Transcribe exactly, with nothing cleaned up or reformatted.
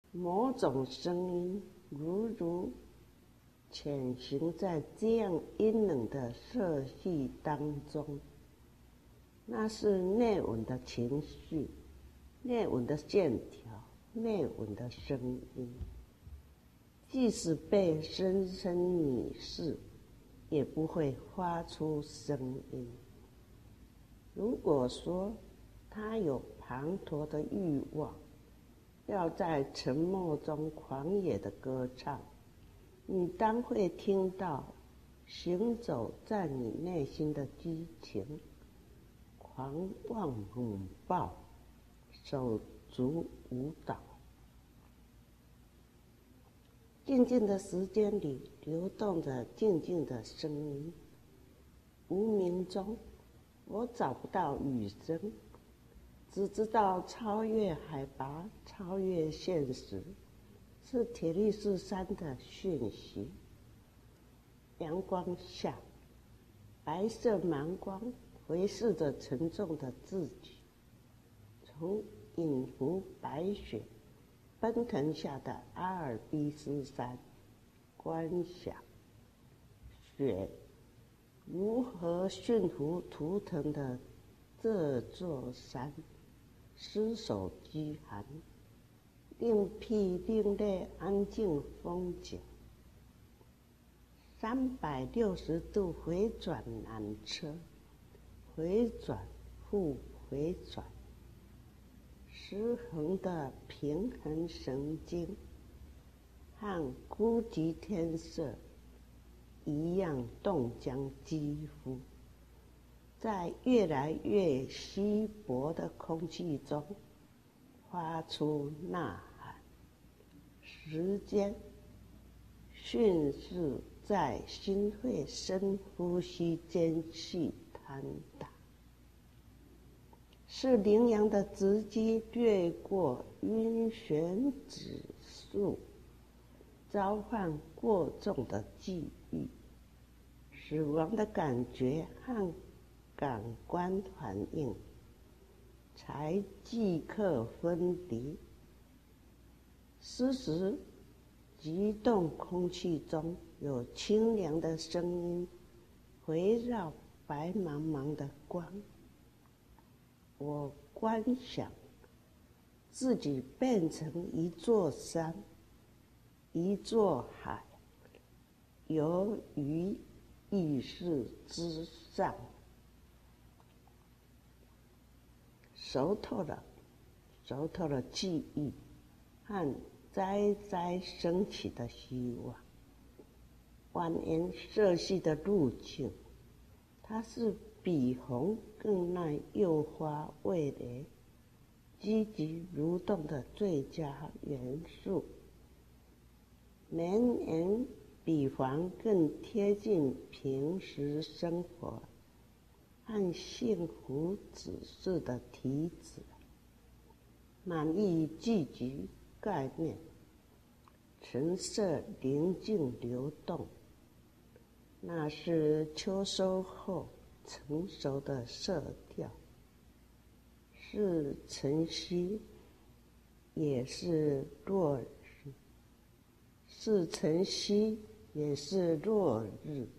某种声音如如潜行在这样阴冷的色系当中，那是内稳的情绪，内稳的线条，内稳的声音。即使被深深凝视，也不会发出声音。如果说他有滂沱的欲望，要在沉默中狂野的歌唱，你当会听到行走在你内心的激情，狂妄猛暴，手足舞蹈。静静的时间里流动着静静的声音，无名中我找不到雨声，只知道超越海拔，超越现实，是铁力士山的讯息。阳光下，白色蛮光回视着沉重的自己，从隐伏白雪奔腾下的阿尔卑斯山，观想雪如何驯服图腾的这座山，失手饥寒，另辟另类安静风景。三百六十度回转缆车，回转复回转，失衡的平衡神经，和孤寂天色一样冻僵肌肤，在越来越稀薄的空气中发出呐喊。时间迅速在心肺深呼吸间隙坍塌，是羚羊的直击掠过晕眩指数，召唤过重的记忆，死亡的感觉和感官反应才即刻分离。此时激动空气中有清凉的声音围绕白茫茫的光。我观想自己变成一座山，一座海，游于意识之上，熟透了，熟透了记忆和栽栽升起的希望。蜿蜒色系的路径，它是比红更耐诱发味蕾积极蠕动的最佳元素。绵延比黄更贴近平时生活和幸福指示的体脂，满意聚集概念，橙色宁静流动，那是秋收后成熟的色调，是晨曦，也是落日，是晨曦，也是落日。